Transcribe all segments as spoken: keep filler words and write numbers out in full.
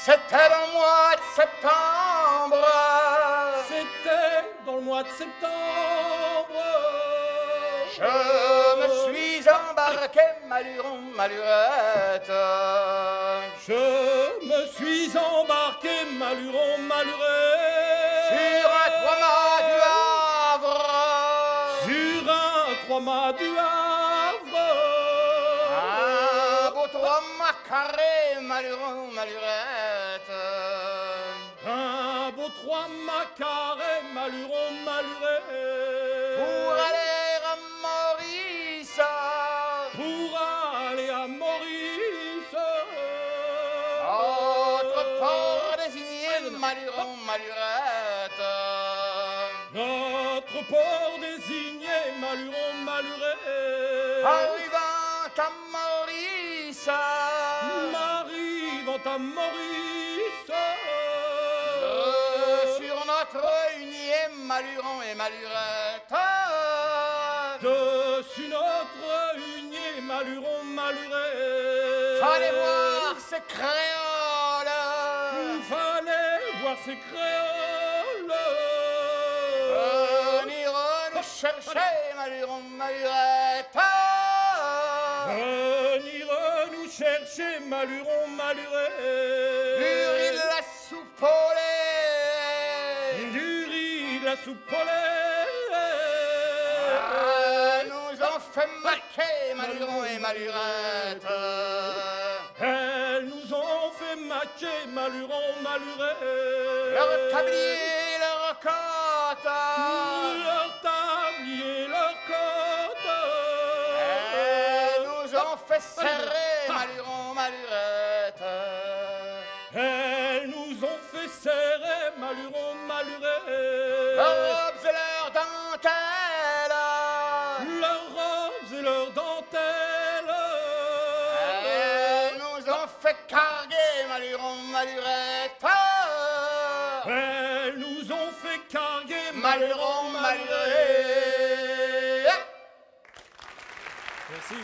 C'était dans le mois de septembre. C'était dans le mois de septembre. Je me suis embarqué, Maluron, Malurette. Je me suis embarqué, Maluron, Malurette. Sur un trois-mâts du Havre. Sur un trois-mâts du Havre. Un beau trois-mâts carré, Maluron, Malurette. Un beau trois-mâts carré, Maluron, Malurette. Pour aller à Maurice. Pour aller à Maurice. Autre port désigné, Maluron, Malurette. Notre port désigné, Maluron, Malurette. Arrivant à Maurice. M'arrivant à Maurice. Euh, sur notre unième Maluron et Malurette. Dessus notre hunier, Maluron, Malurette. Fallait voir ces créoles. Fallait voir ces créoles. Venir nous chercher, Maluron, Malurette. Venir nous chercher, Maluron, Malurette. Du riz de la soupe au lait. Du riz, de la soupe au lait. Ah, nous ont fait maquer, Maluron et Malurette. Elles nous ont fait maquer, Maluron, Malurette. Leur tablier, leur cote. Leur tablier, leur côte. Elles nous ont fait serrer, Maluron, Malurette. Elles nous ont fait serrer, Maluron, Malurette. Leurs robes et leurs dentelles. Leurs robes et leurs dentelles. Elles nous ont fait carguer, Maluron, Malurette. Elles nous ont fait carguer, Maluron, Malurette. Merci.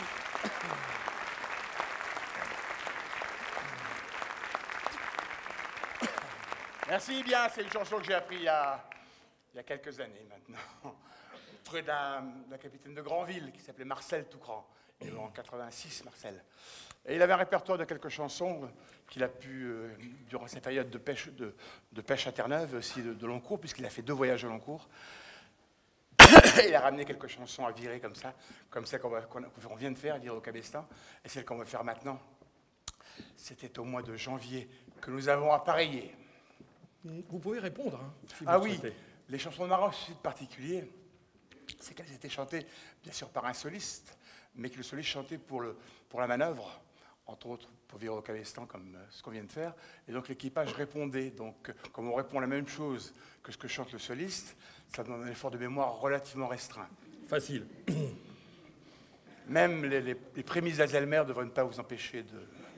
Merci bien, c'est une chanson que j'ai appris il y a, il y a quelques années maintenant, auprès d'un d'un capitaine de Granville qui s'appelait Marcel Toucran. Il est en quatre-vingt-six, Marcel. Et il avait un répertoire de quelques chansons qu'il a pu, euh, durant cette période de pêche, de, de pêche à Terre-Neuve, aussi de, de long cours, puisqu'il a fait deux voyages de long cours. Il a ramené quelques chansons à virer comme ça, comme celle qu'on va- qu'on qu'on vient de faire, virer au Cabestan, et celle qu'on va faire maintenant. C'était au mois de janvier que nous avons appareillé. Vous pouvez répondre, hein, si vous Ah le oui, souhaitez. les chansons de Maroc, ce de particulier, c'est qu'elles étaient chantées, bien sûr, par un soliste, mais que le soliste chantait pour, le, pour la manœuvre, entre autres pour virer au Cabestan, comme euh, ce qu'on vient de faire. Et donc l'équipage répondait. Donc, euh, comme on répond la même chose que ce que chante le soliste, ça donne un effort de mémoire relativement restreint. Facile. Même les, les, les prémices d'Alzheimer ne devraient pas vous empêcher de...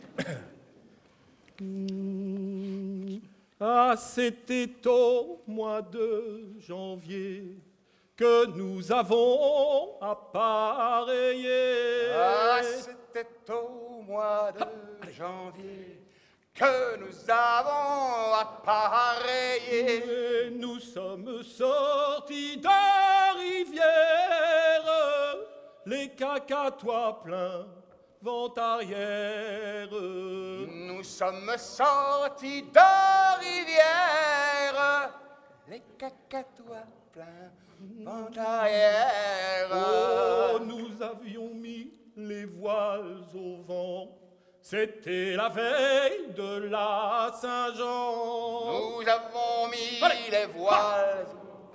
Ah, c'était au mois de janvier que nous avons appareillé. Ah, c'était au mois de janvier que nous avons appareillé. Et nous sommes sortis de rivière, les cacatois pleins vent arrière. Nous sommes sortis de rivière, les cacatois pleins vent arrière. Oh, nous avions mis les voiles au vent, c'était la veille de la Saint-Jean. Nous avons mis Allez. les voiles.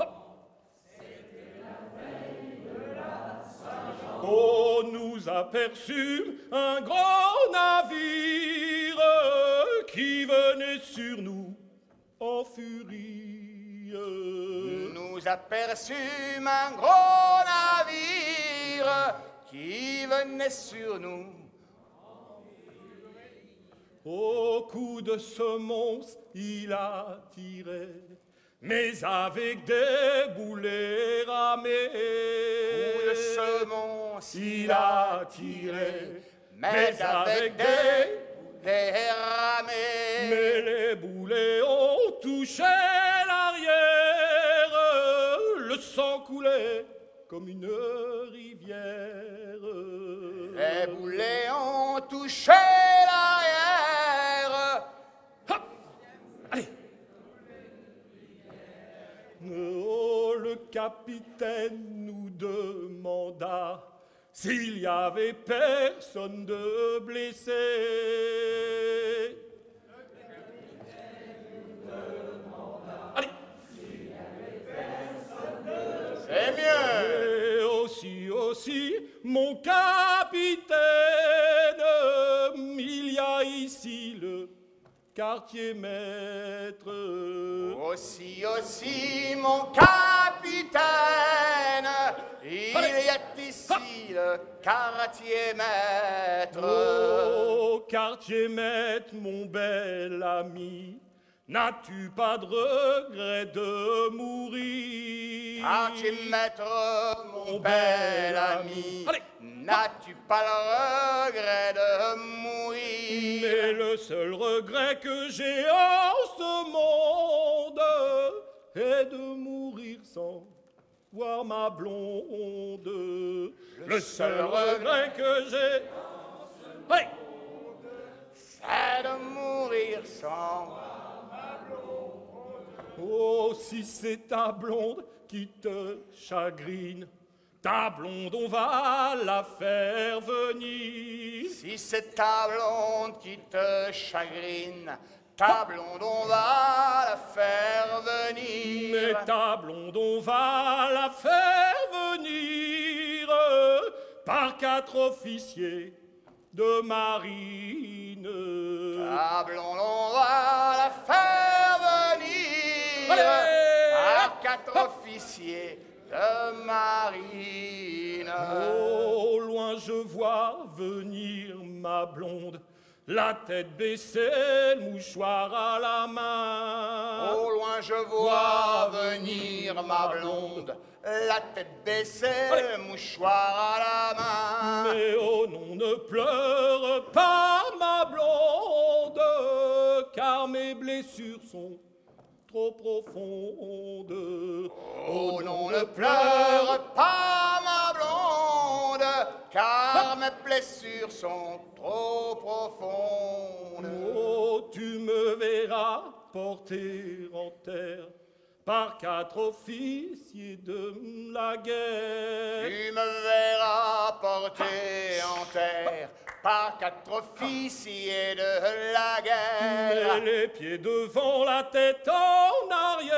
Oh, nous aperçûmes un grand navire qui venait sur nous en furie. Nous aperçûmes un gros navire qui venait sur nous. Au coup de ce monstre, il a tiré, mais avec des boulets ramés. Coup de semonce, Il a tiré, mais avec des, des ramés. Mais les boulets ont touché l'arrière, le sang coulait comme une rivière. Les boulets ont touché l'arrière. Hop. Allez. Oh, le capitaine nous demanda s'il y avait personne de blessé. Allez. C'est mieux. Et aussi, aussi, mon capitaine, il y a ici le quartier maître. Aussi, aussi, mon capitaine, il Allez. y a ici le quartier maître. Oh, quartier maître, mon bel ami, n'as-tu pas de regret de mourir? Quartier maître, mon bel ami, Allez. n'as-tu pas le regret de mourir? Mais le seul regret que j'ai en ce monde est de mourir sans voir ma blonde. Le, le seul, seul regret que j'ai en ce monde, hey, c'est de mourir sans voir ma blonde. Oh, si c'est ta blonde qui te chagrine, ta blonde, on va la faire venir. Si c'est ta blonde qui te chagrine, ta blonde, on va la faire venir. Mais ta blonde, on va la faire venir par quatre officiers de marine. Ta blonde, on va la faire venir. Allez, par quatre hop. officiers de marine. Au loin je vois venir ma blonde, la tête baissée, le mouchoir à la main. Au loin je vois venir ma blonde, la tête baissée, Allez. le mouchoir à la main. Mais oh non, ne pleure pas ma blonde, car mes blessures sont trop profonde. Oh, oh non, ne pleure pas ma blonde, car mes blessures sont trop profondes. Oh, tu me verras porter en terre par quatre officiers de la guerre. Tu me verras porter en terre par quatre officiers de la guerre. Mets les pieds devant, la tête en arrière.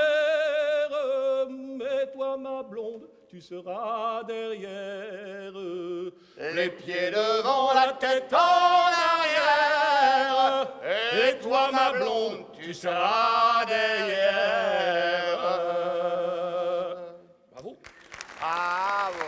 Mais toi, ma blonde, tu seras derrière. Les pieds devant, la tête en arrière. Et toi, ma blonde, tu seras derrière. Bravo. Bravo.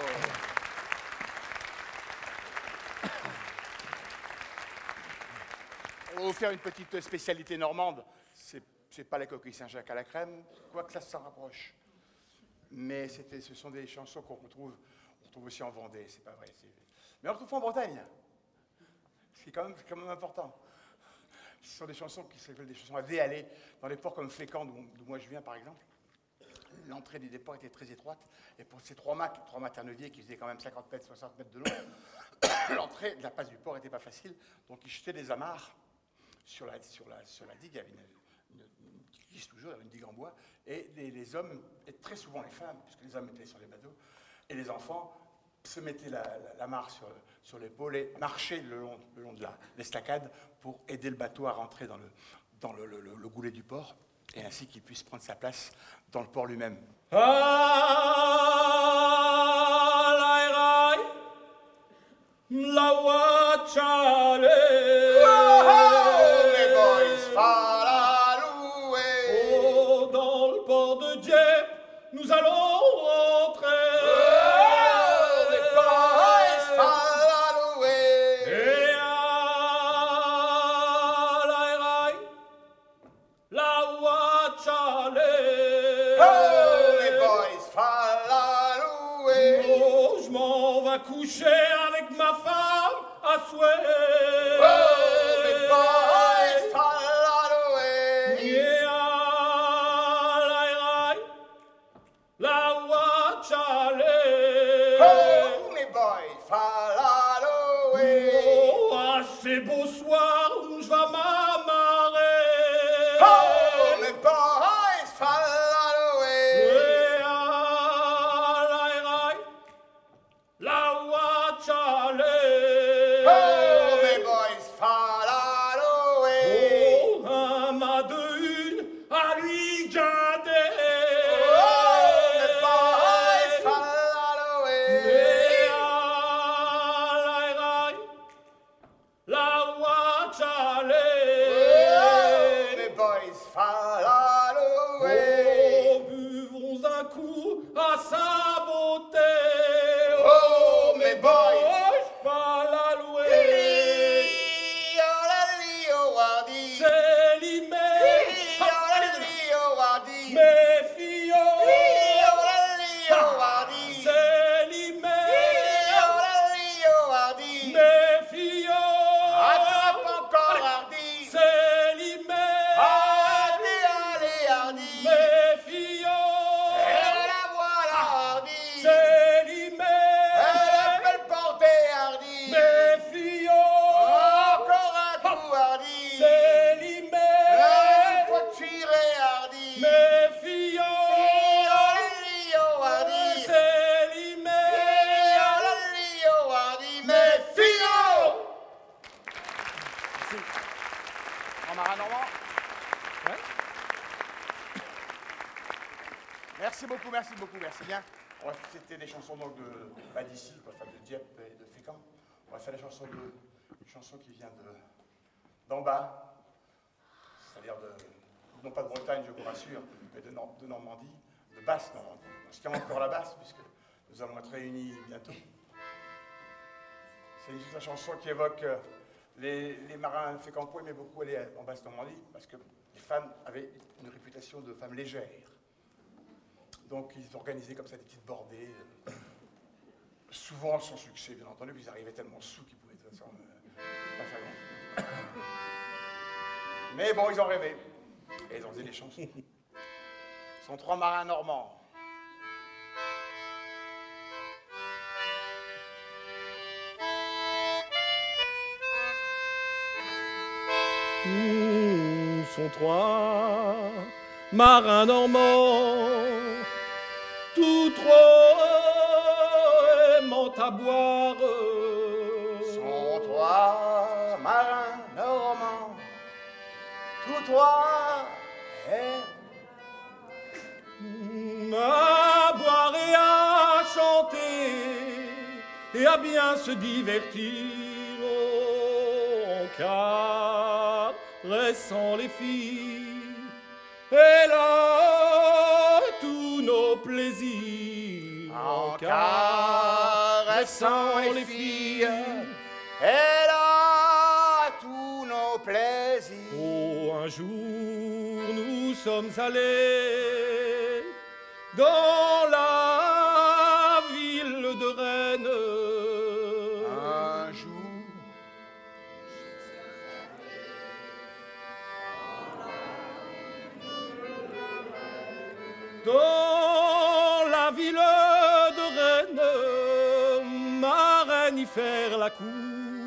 On va vous faire une petite spécialité normande. C'est, c'est pas les coquilles Saint-Jacques à la crème, quoique ça s'en rapproche. Mais c'était, ce sont des chansons qu'on retrouve, on retrouve aussi en Vendée, c'est pas vrai. C'est... Mais on retrouve en Bretagne. C'est quand même, c'est quand même important. Ce sont des chansons qui s'appellent des chansons à déhaler dans des ports comme Fécamp, d'où, d'où moi je viens par exemple. L'entrée des déports était très étroite, et pour ces trois mâts, trois mâts terneviers qui faisaient quand même cinquante mètres, soixante mètres de long, l'entrée de la passe du port n'était pas facile, donc ils jetaient des amarres sur la, sur la, sur la digue. Il y avait une, une, une qui glisse toujours, il y avait une digue en bois, et les, les hommes, et très souvent les femmes, puisque les hommes étaient sur les bateaux, et les enfants se mettaient la, la, la marre sur, sur l'épaule et marchaient le long, le long de la, l'estacade pour aider le bateau à rentrer dans le, dans le, le, le, le goulet du port, et ainsi qu'il puisse prendre sa place dans le port lui-même. La Wachale. Oh, les boys falaloué. Oh, dans le port de Dieppe, nous allons rentrer. Oh, les boys falaloué. Et à la la Wachale. Oh, les boys falaloué. Oh, je m'en vais coucher avec ma femme à souhait. ces beaux soirs où je vais m'amarrer. Oh, mes boys fall away. Ouais, ah, lai, lai, la Wachale. Oh, mes boys fall away. Oh, un m'a de une à lui garder. Oh, mes boys fall away. Ouais, ah, lai, lai, la Wachale. Oh, mes boys fall away. Oh, buvons un coup à sa beauté. Oh, mes boys. Pas la louer. Oh, la li, oh, wardi. C'est l'imé. Oh, la li, oh, wardi. Mes filles. Oh, la li, oh, wardi. C'est l'imé. Oh, la li, oh, wardi. Mes filles. Attrape encore, hardi. C'est l'imé. Allez, allez, hardi. Mes filles. Et la voilà, hardi. C'est l'imé. Elle appelle porter, hardi. Mes filles. Encore un coup, hardi. C'est l'imé. Il faut tirer, hardi. Mes filles. Oh, la li, oh, hardi. C'est l'imé. Oh, la li, oh, hardi. Mes filles. Merci. En marin normand. Ouais. Merci beaucoup, merci beaucoup, merci bien. On va C'était des chansons donc de bah, d'ici, quoi, enfin, de Dieppe et de Fécamp. On va faire des chansons de, une chanson qui vient de d'en bas, c'est-à-dire de non pas de Bretagne, je vous rassure, mais de, Nor- de Normandie, de basse Normandie. Parce qu'il y a encore la basse, puisque nous allons être réunis bientôt. C'est une, une chanson qui évoque euh, les, les marins fécampois aimaient beaucoup aller en basse Normandie, parce que les femmes avaient une réputation de femmes légères. Donc ils organisaient comme ça des petites bordées, euh, souvent sans succès, bien entendu, puis ils arrivaient tellement sous qu'ils pouvaient de toute façon euh, pas faire grand. Mais bon, ils en rêvaient. Et ils en faisaient des chansons. Ce sont trois marins normands. Nous sont trois marins normands, tous trois aimant à boire. Sont trois marins normands, tous trois aiment À boire et à chanter et à bien se divertir en caressant les filles. Et là, tous nos plaisirs en caressant les filles. Et là, tous nos plaisirs. Oh, un jour, nous sommes allés dans la ville de Rennes. Un jour, Dans la ville de Rennes, ma reine y faire la cour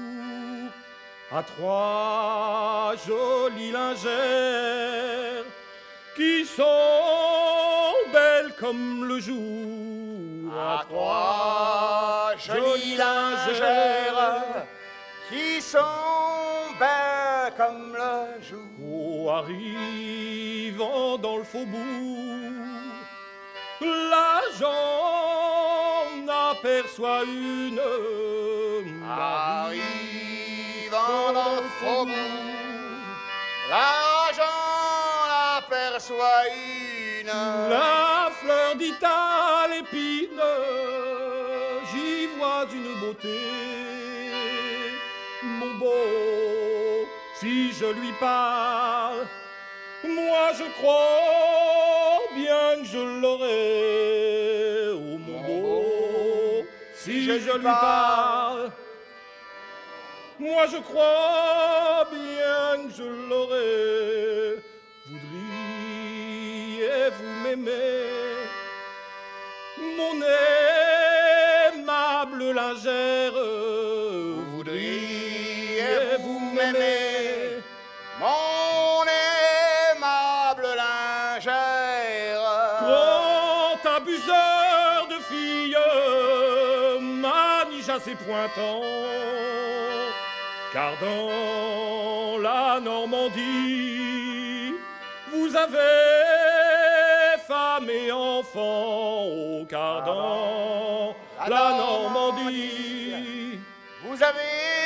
à trois jolies lingères qui sont belles comme le jour. à trois jolies lingères qui sont belles comme le jour. Oh, arrivant dans le faubourg, l'agent aperçoit une Marie. Arrivant dans le faubourg, l'agent aperçoit une. La fleur dit à l'épine, j'y vois une beauté. Mon beau, si je lui parle, moi je crois bien que je l'aurai. Oh mon beau, si je lui parle, moi je crois bien que je l'aurai. Voudriez-vous m'aimer, mon aimable lingère? Voudriez-vous m'aimer, mon aimable lingère. Grand abuseur de filles, manige à ses pointants, car dans la Normandie, vous avez femme et enfant, oh, car dans La la Normandie, Normandie, vous avez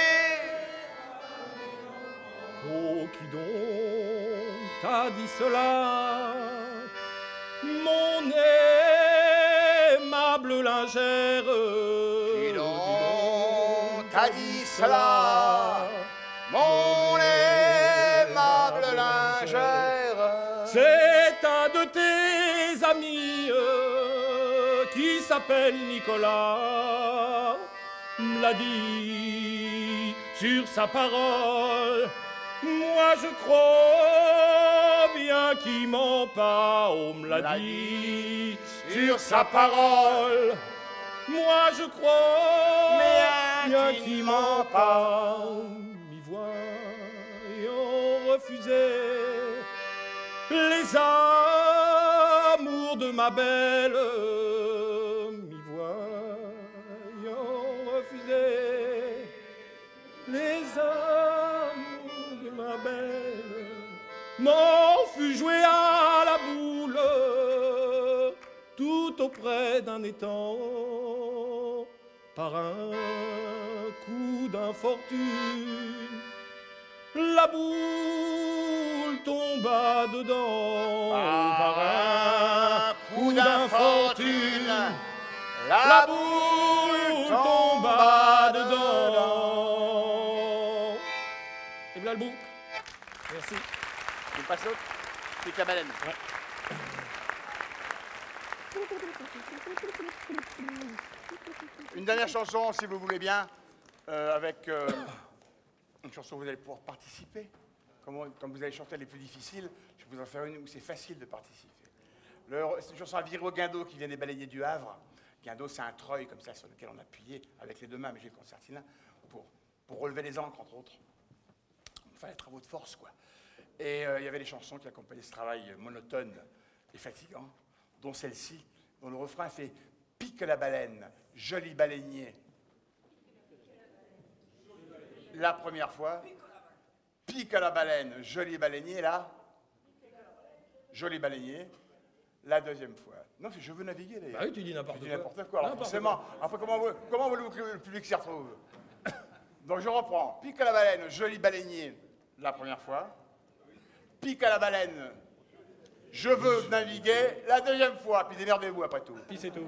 oh, qui donc t'a dit cela, mon aimable lingère? Qui donc t'a dit cela, mon aimable lingère? C'est un de tes amis euh, qui s'appelle Nicolas, me l'a dit sur sa parole. Moi je crois bien qu'il ment pas, on me l'a dit sur sa parole. Moi je crois Mais bien qu'il ment pas, m'y voyant refuser les amours de ma belle, m'y voyant refuser les amours de ma belle, m'en fut joué à la boule tout auprès d'un étang par un coup d'infortune. La boule tomba dedans par un coup d'infortune. La boule tomba dedans. Et voilà le bout. Merci. Tu passes l'autre? Pique la baleine. Ouais. Une dernière chanson, si vous voulez bien, euh, avec euh, une chanson où vous allez pouvoir participer. Comme, comme vous allez chanter les plus difficiles, je vais vous en faire une où c'est facile de participer. C'est une chanson à Viro Guindo qui vient des baleiniers du Havre. Guindo, c'est un treuil comme ça sur lequel on appuyait avec les deux mains, mais j'ai le concertina, pour, pour relever les ancres, entre autres. Enfin, les travaux de force, quoi. Et euh, il y avait des chansons qui accompagnaient ce travail monotone et fatigant, dont celle-ci, dont le refrain fait « Pique la baleine, joli baleinier ». La première fois, « Pique la baleine, joli baleinier », là, « Joli baleinier ». La deuxième fois. Non, c'est « Je veux naviguer », d'ailleurs. Ah oui, tu dis n'importe Je dis quoi. n'importe quoi, alors N'importe forcément. quoi. Après, comment, vous- comment voulez-vous que le public s'y retrouve? Donc, je reprends. « Pique la baleine, joli baleinier », la première fois. « Pique à la baleine, je veux naviguer », la deuxième fois. Puis démerdez-vous après tout. Puis c'est tout.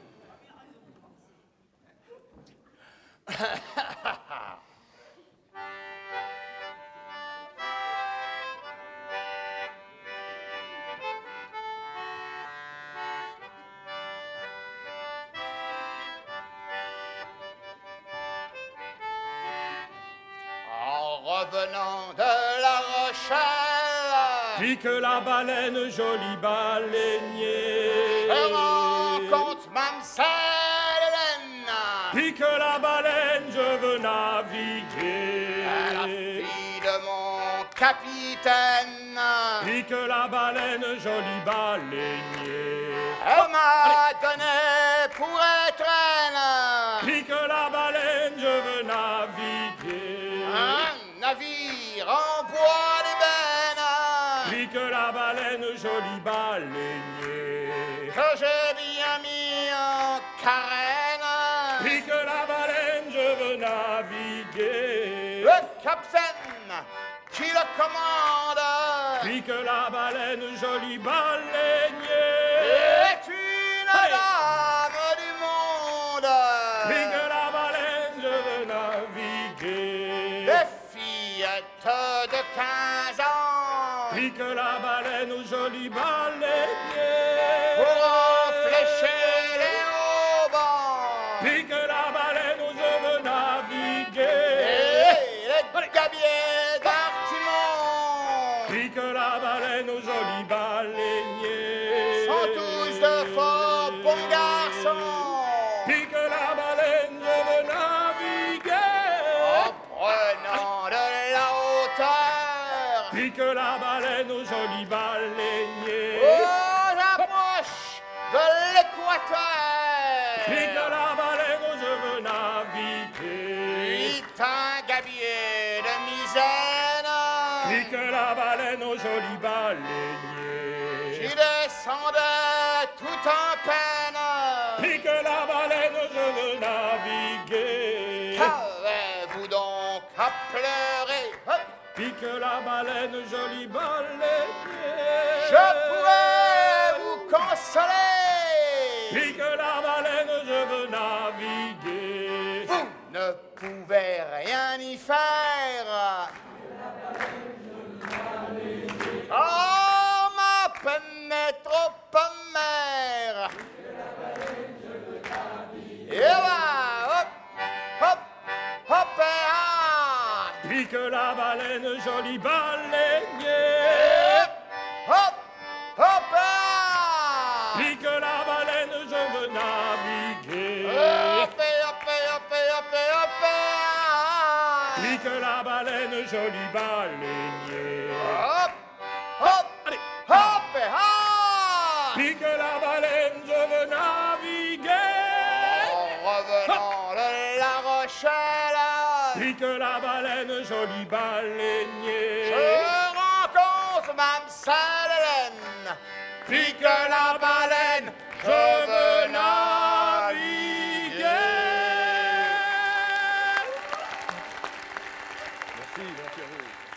En revenant de La Rochelle, Pique la baleine, joli baleinier. je rencontre Mamselle Hélène, Pique la baleine, je veux naviguer. la fille de mon capitaine. Pique la baleine, joli baleinier. Elle m'a donné pour étrenne Pique la baleine, je veux naviguer. un navire en bois d'ébène Pique la baleine, joli baleinier. que j'ai bien mis en carène. Pique la baleine, je veux naviguer. Le capitaine qui le commande Pique la baleine, joli baleinier. est une dame du monde. Pique la baleine, je veux naviguer. Des fillettes de quinze ans Pique la baleine, joli baleinier. pour flécher les haubans. Pique la baleine, je veux naviguer. Et les gabiers d'Artimon Pique la baleine, joli baleinier. sont tous de fort bons garçons. Pique la baleine, je veux naviguer. En prenant de la Pique la baleine au joli baleinier. Oh, j'approche de l'équateur. Pique la baleine où je veux naviguer. Vite un gabier de misaine. Pique la baleine au joli baleinier. J'y descendais tout en peine. Pique la baleine où je veux naviguer. Qu'avez-vous donc à pleurer? Hop. Pique la baleine, joli baleinier. Je pourrais vous consoler. Pique la baleine, je veux naviguer. Vous ne pouvez rien y faire. Oh, ma peine est trop amère. Et bah, hop, hop, hop, et ah. Pique la baleine, joli baleinier. Hop, hop, et ah. Pique la baleine, je veux naviguer. Hop, et hop, et hop, et hop, et hop, et ah. Pique la baleine, joli baleinier. Hop, hop, Allez. hop, et ah. Pique la baleine, je veux naviguer. En revenant de La Rochelle, Pique la baleine, joli baleinier. je rencontre Mamselle Hélène. Pique la baleine, je veux naviguer. Merci, merci à vous.